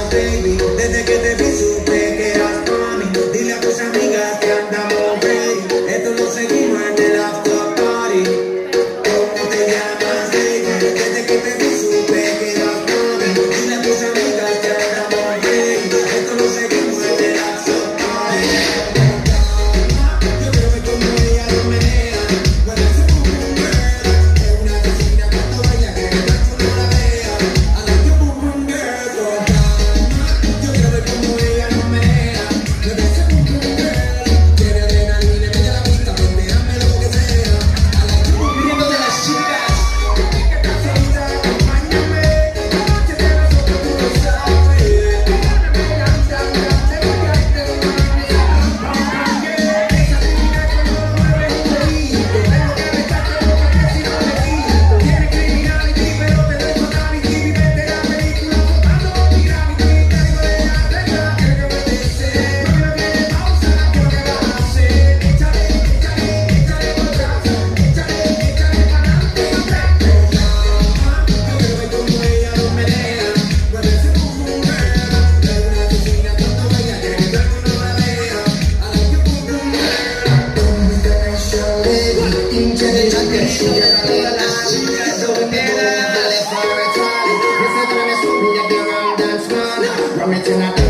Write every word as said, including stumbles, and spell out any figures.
llamas baby. Desde que te vi supe que eras mami. Dile a tus amigas que andamos ready. Esto lo seguimos en el after party. ¿Cómo te llamas baby? Desde que te vi supe que eras mami. Dile a tus amigas que andamos ready. Esto lo seguimos en el after party. Yo quiero ver cómo ella lo menea. Cuando se pone un girl en una vecina cuando baila que el macho no la vea. I like your boom boom girl, con calma. Yo quiero ver cómo ella lo menea. Cuando se pone un girl tiene adrenalina, mete la pista, ponteame lo que sea. I like your boom pidiendo de las chicas. Que estás solita, acompáñame. La noche de nosotros tú lo sabes. Póneme down, down, down, te voy a hacer una manera. Esa divina cuando lo mueves un dedito. Tengo que besarte boca que si no me quito. Tienes criminality pero te doy totality. Vivete la película tocando con mi gravity. Caigo de la regla, quiero que me beses. No me viene pausa, ¿qué lo que vas a hacer? Échale, échale, échale por atrás. Échale, échale para adelante y atrás. Con calma, yo quiero ver cómo ella lo menea. Cuando ese boom boom girl de una vecina cuando baila que el cuerpo no la vea. I like your boom boom girl. Boom international baby. International a todas las chicas domineras. Dale for a tally. Ese tren es un día que ram dance man. Ram it in a